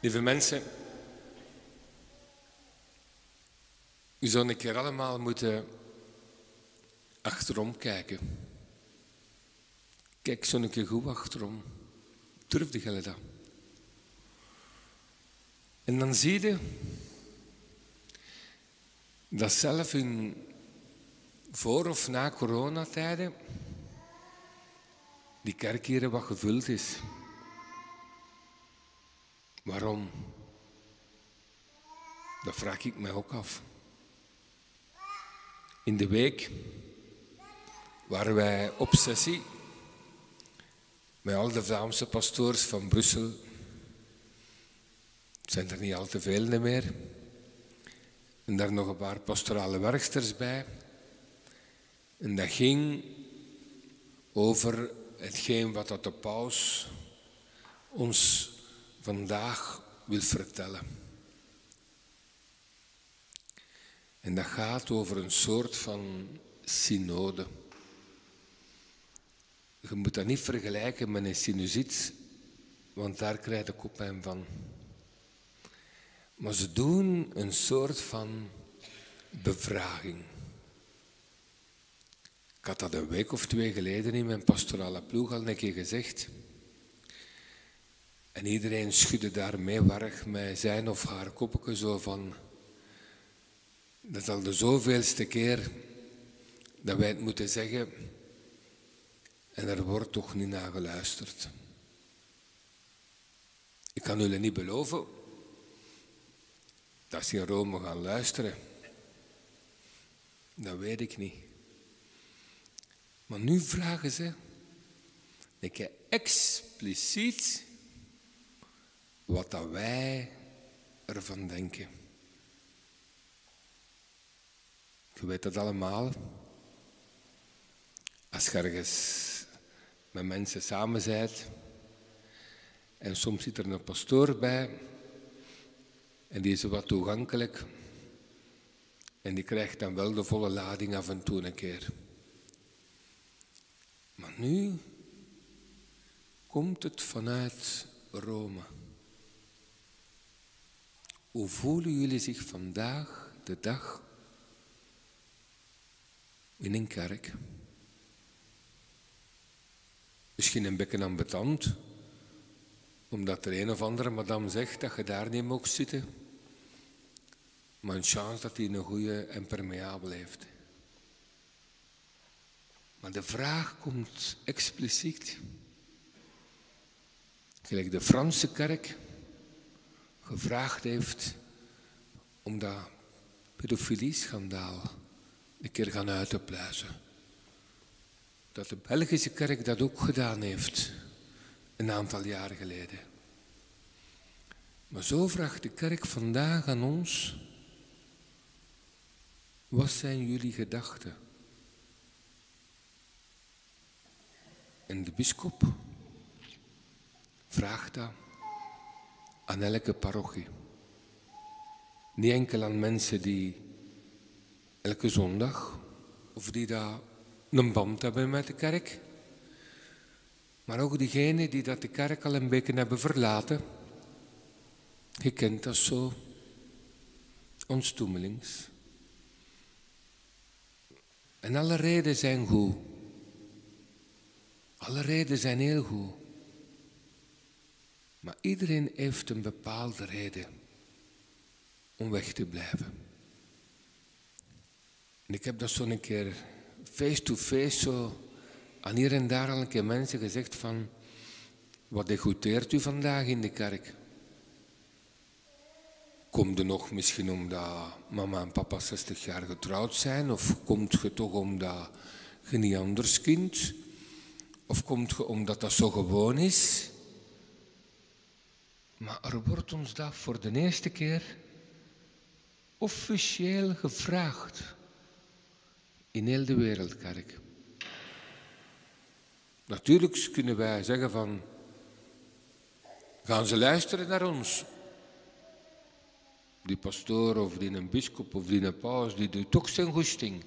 Lieve mensen, u zou een keer allemaal moeten achterom kijken. Kijk zo een keer goed achterom. Durfde jij dat? En dan zie je dat zelf in voor of na coronatijden die kerk hier wat gevuld is. Waarom? Dat vraag ik mij ook af. In de week waren wij op sessie met al de Vlaamse pastoors van Brussel. Het zijn er niet al te veel meer. En daar nog een paar pastorale werksters bij. En dat ging over hetgeen wat dat de paus ons vandaag wil vertellen. En dat gaat over een soort van synode. Je moet dat niet vergelijken met een sinusiet, want daar krijg je koppijn van. Maar ze doen een soort van bevraging. Ik had dat een week of 2 geleden in mijn pastorale ploeg al een keer gezegd. En iedereen schudde daar meewarig met zijn of haar koppetje zo van. Dat is al de zoveelste keer dat wij het moeten zeggen. En er wordt toch niet naar geluisterd. Ik kan jullie niet beloven dat ze in Rome gaan luisteren. Dat weet ik niet. Maar nu vragen ze een keer expliciet wat dat wij ervan denken. Je weet dat allemaal. Als je ergens met mensen samen bent en soms zit er een pastoor bij en die is wat toegankelijk en die krijgt dan wel de volle lading af en toe een keer. Maar nu komt het vanuit Rome. Hoe voelen jullie zich vandaag de dag in een kerk? Misschien een beetje ambetant, omdat er een of andere madame zegt dat je daar niet mag zitten. Maar een chance dat hij een goede impermeabel heeft. Maar de vraag komt expliciet. Gelijk de Franse kerk gevraagd heeft om dat pedofilie-schandaal een keer gaan uit te pluizen. Dat de Belgische kerk dat ook gedaan heeft, een aantal jaren geleden. Maar zo vraagt de kerk vandaag aan ons, wat zijn jullie gedachten? En de bisschop vraagt dat aan elke parochie. Niet enkel aan mensen die elke zondag, of die daar een band hebben met de kerk, maar ook diegenen die dat de kerk al een beetje hebben verlaten. Je kent dat zo, onstoemelings. En alle redenen zijn goed. Alle redenen zijn heel goed. Maar iedereen heeft een bepaalde reden om weg te blijven. En ik heb dat zo een keer face-to-face zo aan hier en daar al een keer mensen gezegd van, wat degoûteert u vandaag in de kerk? Komt u nog misschien omdat mama en papa 60 jaar getrouwd zijn? Of komt je toch omdat je niet anders kunt? Of komt je omdat dat zo gewoon is? Maar er wordt ons dat voor de eerste keer officieel gevraagd in heel de wereldkerk. Natuurlijk kunnen wij zeggen van, gaan ze luisteren naar ons? Die pastoor of die een bisschop of die een paus, die doet toch zijn goesting.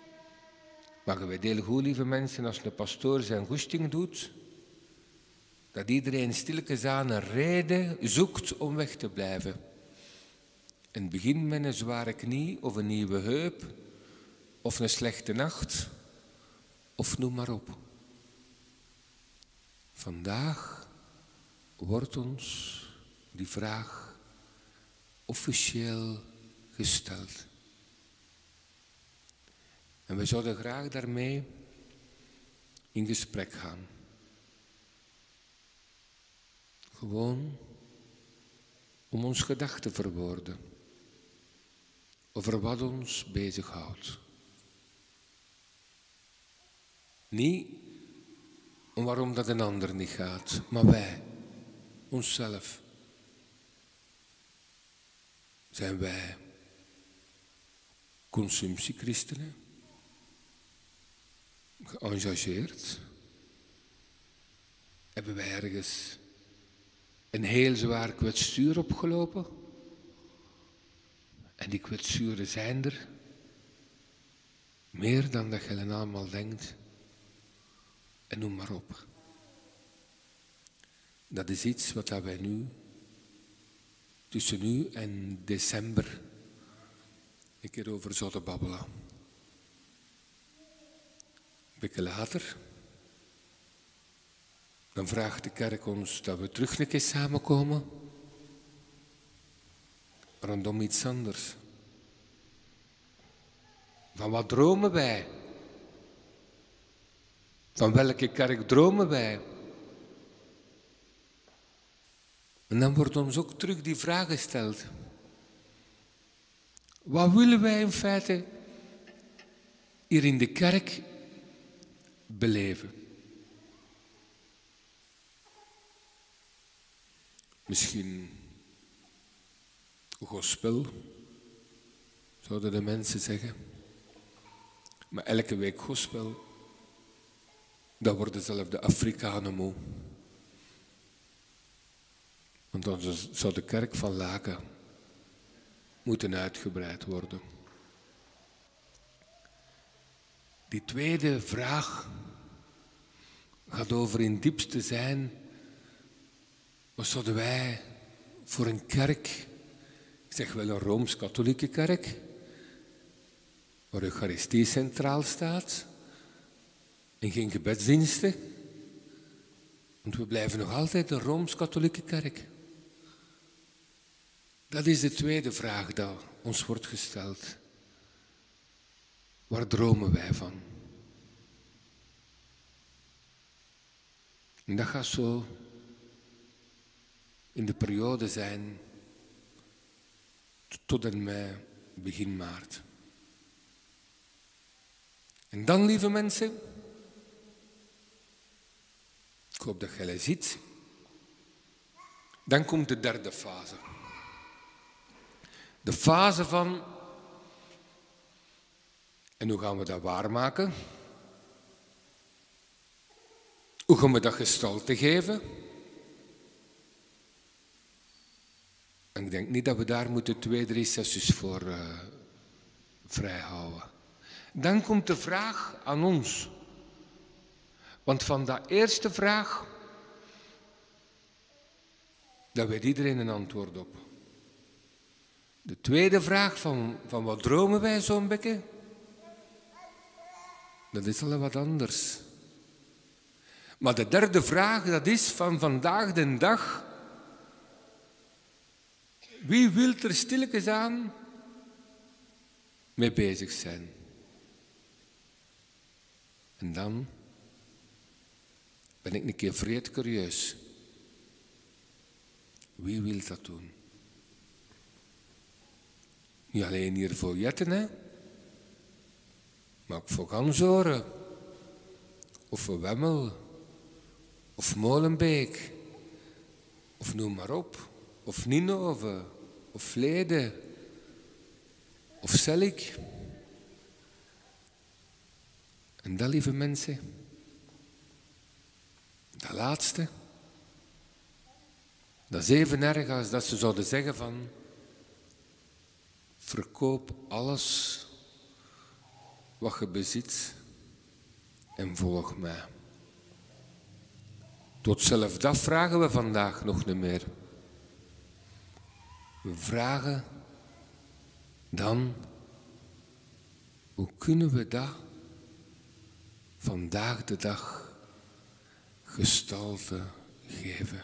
Maar je weet heel goed, lieve mensen, als een pastoor zijn goesting doet, Dat iedereen stilletjes aan een reden zoekt om weg te blijven. In het begin met een zware knie of een nieuwe heup of een slechte nacht of noem maar op. Vandaag wordt ons die vraag officieel gesteld. En we zouden graag daarmee in gesprek gaan. Gewoon om ons gedachten te verwoorden over wat ons bezighoudt. Niet om waarom dat een ander niet gaat, maar wij, onszelf. Zijn wij consumptiechristenen? Geëngageerd? Hebben wij ergens een heel zwaar kwetsuur opgelopen? En die kwetsuren zijn er. Meer dan dat je allemaal denkt. En noem maar op. Dat is iets wat wij nu, tussen nu en december, een keer over zouden babbelen. Een beetje later, dan vraagt de kerk ons dat we terug een keer samenkomen. Maar dan om iets anders. Van wat dromen wij? Van welke kerk dromen wij? En dan wordt ons ook terug die vraag gesteld. Wat willen wij in feite hier in de kerk beleven? Misschien gospel, zouden de mensen zeggen. Maar elke week gospel, dat worden zelfs de Afrikanen moe. Want dan zou de kerk van Laken moeten uitgebreid worden. Die tweede vraag gaat over in het diepste zijn, wat zouden wij voor een kerk, ik zeg wel een Rooms-Katholieke kerk, waar de Eucharistie centraal staat en geen gebedsdiensten, want we blijven nog altijd een Rooms-Katholieke kerk. Dat is de tweede vraag die ons wordt gesteld. Waar dromen wij van? En dat gaat zo in de periode zijn tot en met begin maart. En dan, lieve mensen, ik hoop dat jij het ziet, dan komt de derde fase. De fase van, en hoe gaan we dat waarmaken? Hoe gaan we dat gestalte geven? En ik denk niet dat we daar moeten 2-3 sessies voor vrijhouden. Dan komt de vraag aan ons. Want van dat eerste vraag, daar weet iedereen een antwoord op. De tweede vraag van wat dromen wij zo'n beetje? Dat is al wat anders. Maar de derde vraag, dat is van vandaag de dag. Wie wil er stilletjes aan mee bezig zijn? En dan ben ik een keer vreed curieus. Wie wil dat doen? Niet alleen hier voor Jetten, hè? Maar ook voor Gansoren. Of voor Wemmel. Of Molenbeek. Of noem maar op. Of Ninove. Of Vlede. Of Sellik. En dat, lieve mensen, dat laatste, dat is even erg als dat ze zouden zeggen van, verkoop alles wat je bezit en volg mij. Tot zelf dat vragen we vandaag nog niet meer. We vragen dan, hoe kunnen we dat vandaag de dag gestalte geven?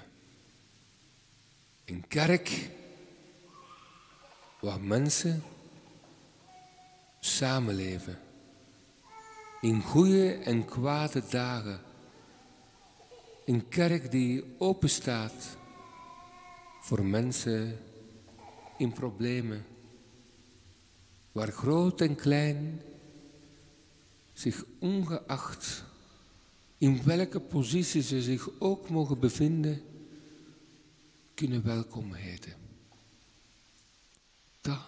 Een kerk waar mensen samenleven. In goede en kwade dagen. Een kerk die open staat voor mensen in problemen. Waar groot en klein zich ongeacht in welke positie ze zich ook mogen bevinden, kunnen welkom heten. Dat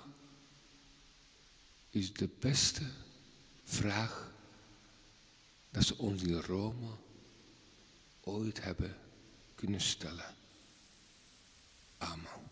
is de beste vraag dat ze ons in Rome ooit hebben kunnen stellen. Amen.